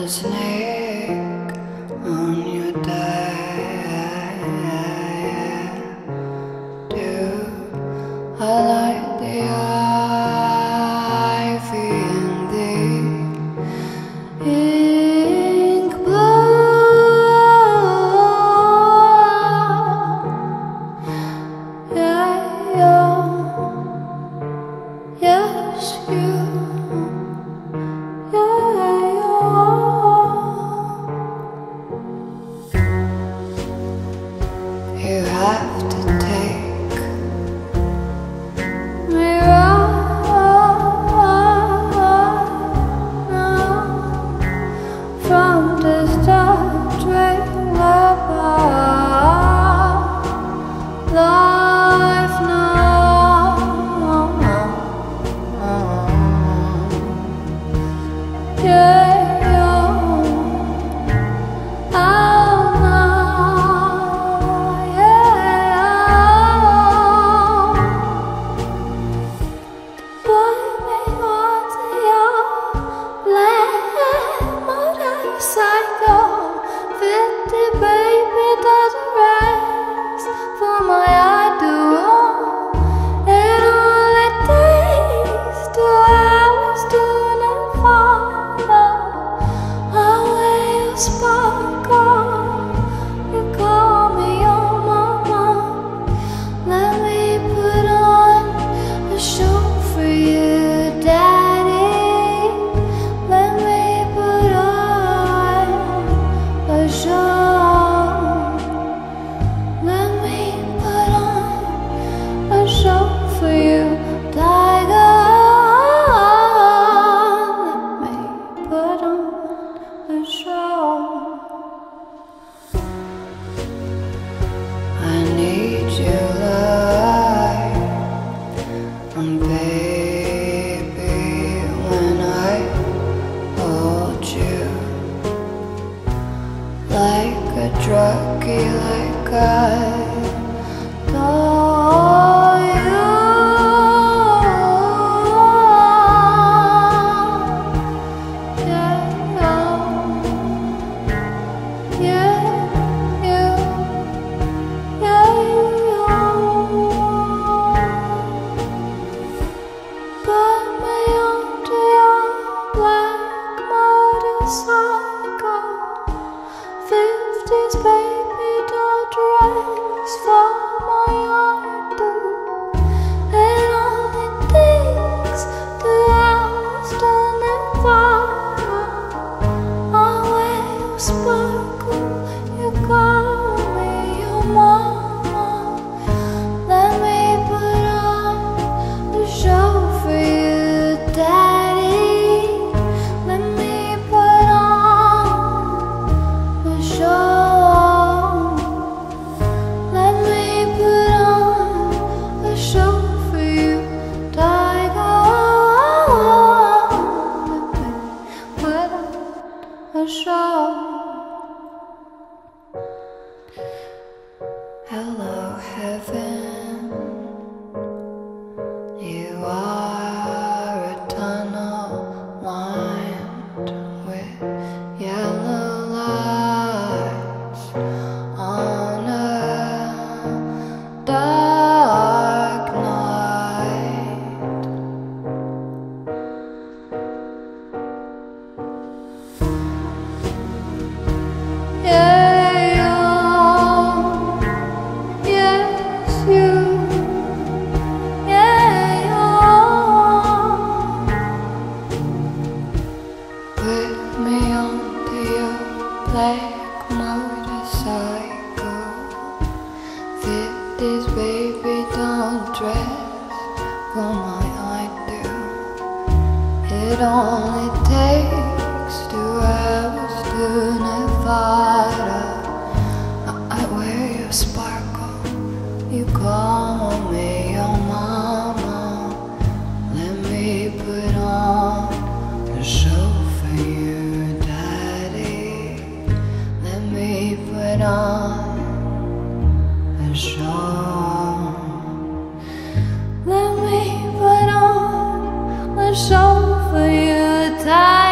a snake on your diet. Do I like the ivy and the ink blue? Yayo, yes you. You have to take me right now from the start, dream about life now. Yeah. Psycho, 50 baby doesn't rest for my idol. It only takes 2 hours to not follow. Our way of sparkle. You call me your mama. Let me put on a show for you, daddy. Let me put on a show. Let me put on a show for you, tiger. Let me put on a show. I need you like baby when I hold you. Like a druggie, like I told you. Yeah, you. Put me onto your black motorcycle. 50s baby doll dress for my idol. It only takes 2 hours to Nevada. Our way of sparkle. You call me your mama. Let me put on a show for you, daddy. Let me put on a show. Let me put on a show for you, tiger. Let me put on a show. Hello, heaven. You are a tunnel lined with yellow lights on a dark night. Yayo, yes you. Yayo, put me onto your black motorcycle. 50s baby don't dress for my idol. It only takes 2 hours to Nevada. I wear your sparkle. You call me your mama. Let me put on a show for you, daddy. Let me put on a show. Let me put on a show for you, daddy.